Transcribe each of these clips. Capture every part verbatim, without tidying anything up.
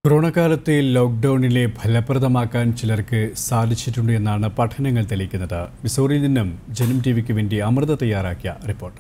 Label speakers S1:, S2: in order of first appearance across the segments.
S1: കൊറോണക്കാലത്തെ ലോക്ക്ഡൌണിലെ ഫലപ്രദമാക്കാൻ ചിലർക്ക് സാധിച്ചിട്ടുണ്ട് എന്നാണ് പഠനങ്ങൾ തെളിയിക്കുന്നത്. മിസോറിയിൽ നിന്നും ജനം ടിവിക്ക് വേണ്ടി അമൃത തയ്യാറാക്കിയ റിപ്പോർട്ട്.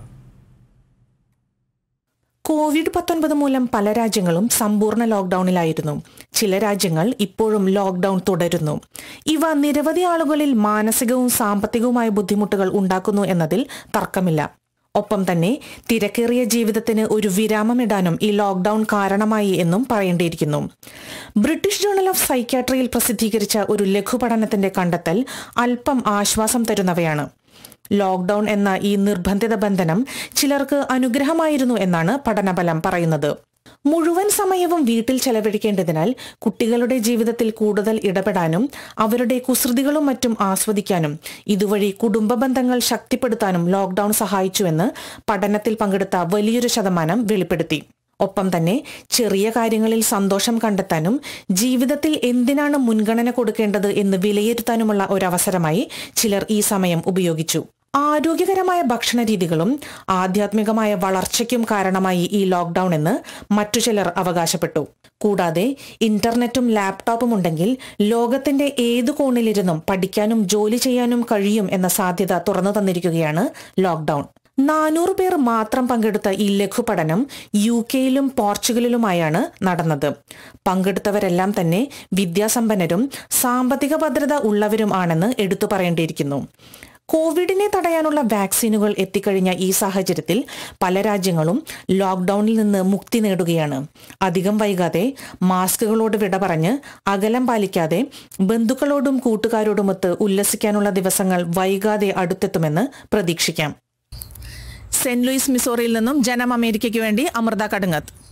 S2: കോവിഡ് പത്തൊൻപത് മൂലം പല രാജ്യങ്ങളും സമ്പൂർണ്ണ ലോക്ക്ഡൌണിലായിരുന്നു. ചില രാജ്യങ്ങൾ ഇപ്പോഴും ലോക്ക്ഡൌൺ തുടരുന്നു. ഇവ നിരവധി ആളുകളിൽ മാനസികവും സാമ്പത്തികവുമായ ബുദ്ധിമുട്ടുകൾ ഉണ്ടാക്കുന്നു എന്നതിൽ തർക്കമില്ല. ഒപ്പം തന്നെ തിരക്കേറിയ ജീവിതത്തിന് ഒരു വിരാമമിടാനും ഈ ലോക്ക്ഡൌൺ കാരണമായി എന്നും പറയേണ്ടിയിരിക്കുന്നു. ബ്രിട്ടീഷ് ജേണൽ ഓഫ് സൈക്യാട്രിയിൽ പ്രസിദ്ധീകരിച്ച ഒരു ലഘുപഠനത്തിന്റെ കണ്ടെത്തൽ അല്പം ആശ്വാസം തരുന്നവയാണ്. ലോക്ക്ഡൌൺ എന്ന ഈ നിർബന്ധിത ബന്ധനം ചിലർക്ക് അനുഗ്രഹമായിരുന്നു എന്നാണ് പഠനഫലം പറയുന്നത്. മുഴുവൻ സമയവും വീട്ടിൽ ചെലവഴിക്കേണ്ടതിനാൽ കുട്ടികളുടെ ജീവിതത്തിൽ കൂടുതൽ ഇടപെടാനും അവരുടെ കുസൃതികളും മറ്റും ആസ്വദിക്കാനും ഇതുവഴി കുടുംബ ബന്ധങ്ങൾ ശക്തിപ്പെടുത്താനും ലോക്ക്ഡൌൺ സഹായിച്ചുവെന്ന് പഠനത്തിൽ പങ്കെടുത്ത വലിയൊരു ശതമാനം വെളിപ്പെടുത്തി. ഒപ്പം തന്നെ ചെറിയ കാര്യങ്ങളിൽ സന്തോഷം കണ്ടെത്താനും ജീവിതത്തിൽ എന്തിനാണ് മുൻഗണന കൊടുക്കേണ്ടത് എന്ന് വിലയിരുത്താനുമുള്ള ഒരവസരമായി ചിലർ ഈ സമയം ഉപയോഗിച്ചു. ആരോഗ്യകരമായ ഭക്ഷണ രീതികളും ആധ്യാത്മികമായ വളർച്ചയ്ക്കും കാരണമായി ഈ ലോക്ക്ഡൌൺ എന്ന് മറ്റു ചിലർ അവകാശപ്പെട്ടു. കൂടാതെ ഇന്റർനെറ്റും ലാപ്ടോപ്പും ഉണ്ടെങ്കിൽ ലോകത്തിന്റെ ഏതു കോണിലിരുന്നും പഠിക്കാനും ജോലി ചെയ്യാനും കഴിയും എന്ന സാധ്യത തുറന്നു തന്നിരിക്കുകയാണ് ലോക്ക്ഡൌൺ. നാനൂറ് പേർ മാത്രം പങ്കെടുത്ത ഈ ലഘുപഠനം യു കെയിലും പോർച്ചുഗലിലുമായാണ് നടന്നത്. പങ്കെടുത്തവരെല്ലാം തന്നെ വിദ്യാസമ്പന്നരും സാമ്പത്തിക ഭദ്രത ഉള്ളവരും ആണെന്ന് എടുത്തു പറയേണ്ടിയിരിക്കുന്നു. കോവിഡിനെ തടയാനുള്ള വാക്സിനുകൾ എത്തിക്കഴിഞ്ഞ ഈ സാഹചര്യത്തിൽ പല രാജ്യങ്ങളും ലോക്ക്ഡൌണിൽ നിന്ന് മുക്തി നേടുകയാണ്. അധികം വൈകാതെ മാസ്കുകളോട് വിട പറഞ്ഞ് അകലം പാലിക്കാതെ ബന്ധുക്കളോടും കൂട്ടുകാരോടുമൊത്ത് ഉല്ലസിക്കാനുള്ള ദിവസങ്ങൾ വൈകാതെ അടുത്തെത്തുമെന്ന് പ്രതീക്ഷിക്കാം. സെന്റ് ലൂയിസ് മിസോറിയിൽ നിന്നും ജനം അമേരിക്കയ്ക്ക് വേണ്ടി അമൃത കടുങ്ങത്ത്.